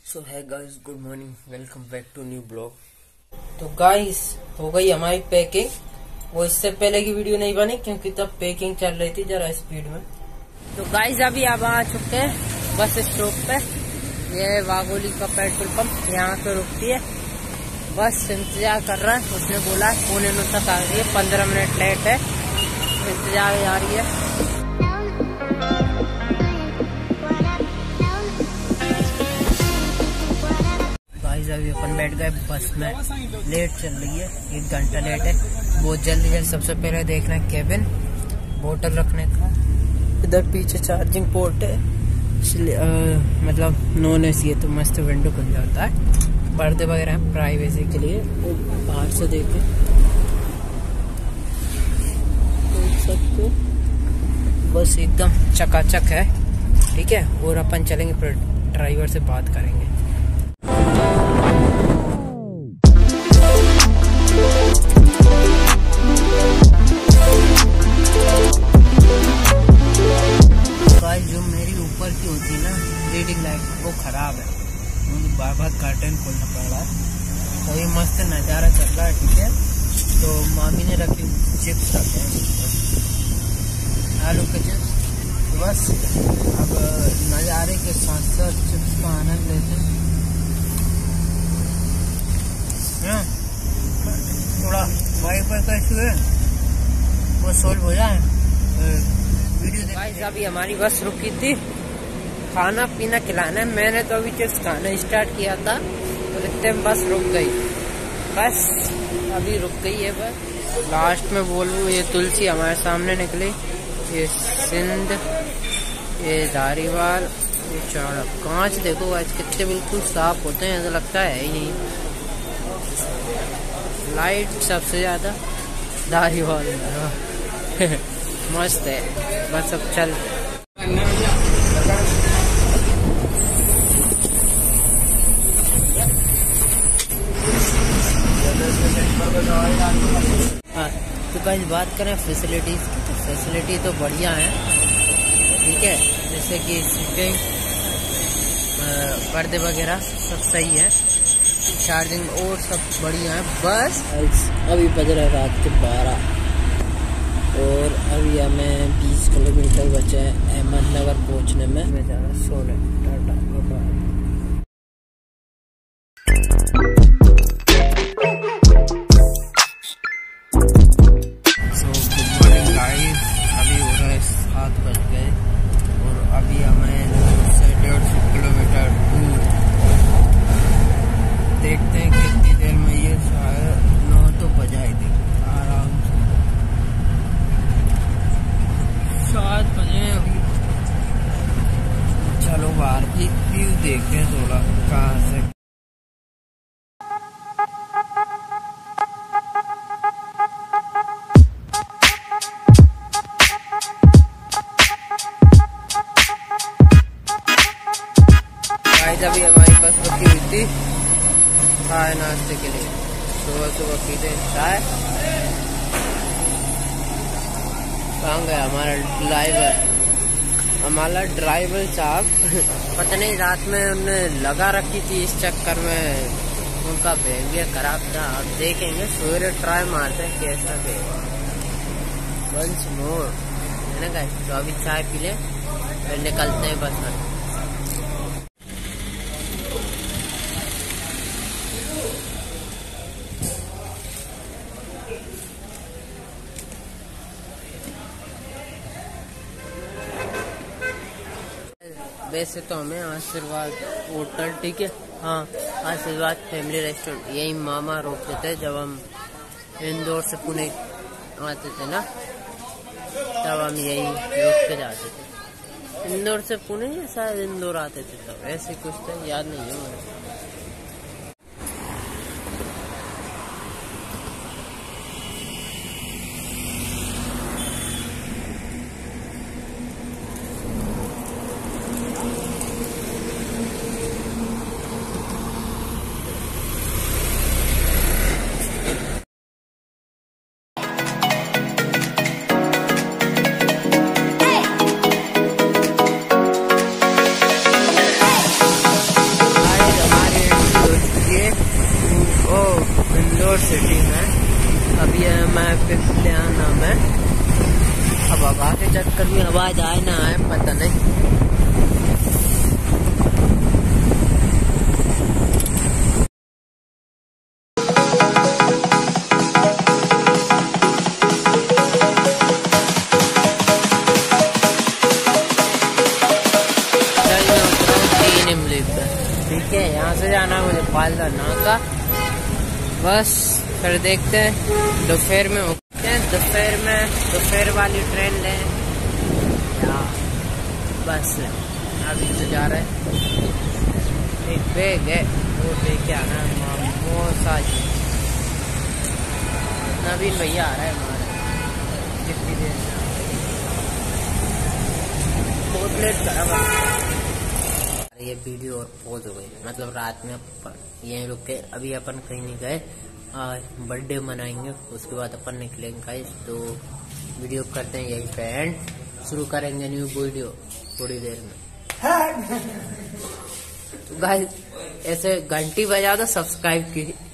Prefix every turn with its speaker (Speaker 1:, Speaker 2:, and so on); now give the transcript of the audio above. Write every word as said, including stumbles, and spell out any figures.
Speaker 1: So hi guys, good morning, welcome back to new blog.
Speaker 2: तो guys हो गई हमारी पैकिंग। वो इससे पहले की वीडियो नहीं बनी क्योंकि तब पैकिंग चल रही थी जरा स्पीड में। तो गाइस अभी अब आ चुके हैं बस स्टॉप पे। ये वाघोली का पेट्रोल पंप यहाँ पे रुकती है। बस इंतजार कर रहा है, उसने बोला है पौने नौ तक आ रही है, पंद्रह मिनट लेट है, इंतजार आ रही है। अभी अपन बैठ गए बस में, लेट चल रही है, एक घंटा लेट है, बहुत जल्दी जल्दी। सबसे पहले देखना है केबिन, बोतल रखने का। इधर पीछे चार्जिंग पोर्ट है, इसलिए मतलब नॉन एसी है तो मस्त विंडो खुल जाता है। पर्दे वगैरह हैं प्राइवेसी के लिए, वो बाहर से देखे देख सकते। बस एकदम चकाचक है, ठीक है। और अपन चलेंगे फिर ड्राइवर से बात करेंगे। जो मेरी ऊपर की होती है ना रीडिंग लाइट, वो खराब है, मुझे बार बार कर्टन खोलना पड़ रहा है। तो ये मस्त नज़ारा चल रहा है, ठीक है। तो मामी ने रखी चिप्स रखे हैं, आलू के चिप्स। तो बस अब नज़ारे के साथ साथ चिप्स का आनंद लेते हैं। थोड़ा वाईफाई का इशू है, वो सोल्व हो जाए। गाइस अभी हमारी बस रुकी थी, खाना पीना खिलाना है। मैंने तो अभी चिप्स खाना स्टार्ट किया था और इतने में बस रुक गई। बस अभी रुक गई है बस। लास्ट में बोलूँ, ये तुलसी हमारे सामने निकली, ये सिंध, ये धारीवाल, ये चाड़ा। कांच देखो गाइस कितने बिल्कुल साफ होते हैं, ऐसा लगता है ही नहीं। लाइट सबसे ज्यादा धारीवाल मस्त है। बस अब चल हाँ। तो गाइस बात करें फैसिलिटीज की, तो फैसिलिटी तो बढ़िया है, ठीक है। जैसे कि सीटें, पर्दे वगैरह सब सही है, चार्जिंग और सब बढ़िया है। बस अभी बज रहा है रात के बारह और अभी हमें बीस किलोमीटर बचे हैं अहमदनगर पहुंचने में। मैं जा रहा सोने। Tata bye. So good morning guys, अभी हो रहा है सात बज गए और अभी हमें से डेढ़ सौ किलोमीटर दूर, देखते हैं कितनी देर में। ये शायद नौ तो बजाई थी आराम से, सात बजे अभी। चलो बाहर भी व्यू देखते हैं थोड़ा कहाँ से। गाइस अभी हमारी बस रुकी हुई थी चाय नाश्ते के लिए। सुबह सुबह पीते हैं चाय। कहाँ गया हमारा ड्राइवर? हमारा ड्राइवर साहब पता नहीं रात में उन्होंने लगा रखी थी, इस चक्कर में उनका बिहेवियर खराब था। अब देखेंगे सवेरे ट्राई मारते हैं कैसा बिहेवियर। वंस मोर है ना गाइस। तो अभी चाय पी लें फिर निकलते हैं बस में। वैसे तो हमें आशीर्वाद होटल, ठीक है, हाँ आशीर्वाद फैमिली रेस्टोरेंट, यही मामा रोकते थे जब हम इंदौर से पुणे आते थे ना, तब हम यही रोक के जाते थे। इंदौर से पुणे या शायद इंदौर आते थे तब, ऐसे कुछ तो याद नहीं है मुझे। सिटी में। अभी मैं पिपलियाना में। अब अब आगे चक्कर में आवाज आए ना आए पता नहीं। ठीक है, यहाँ से जाना है मुझे पालदा नाका। बस फिर देखते हैं दोपहर में होते हैं। दोपहर में दोपहर वाली ट्रेन लें या बस लें। अभी तो जा रहे हैं, एक बैग है वो लेके आना है। मोमोसा जी नवीन भैया आ रहा है हमारे कितनी देर में। बहुत लेट करा ये वीडियो और पॉज हो गई। मतलब रात में यहीं रुके। अभी अपन कहीं नहीं गए, बर्थडे मनाएंगे उसके बाद अपन निकलेंगे गाइस। तो वीडियो करते हैं यहीं पे एंड, शुरू करेंगे न्यू वीडियो थोड़ी देर में। तो गाइस ऐसे घंटी बजा दो सब्सक्राइब की।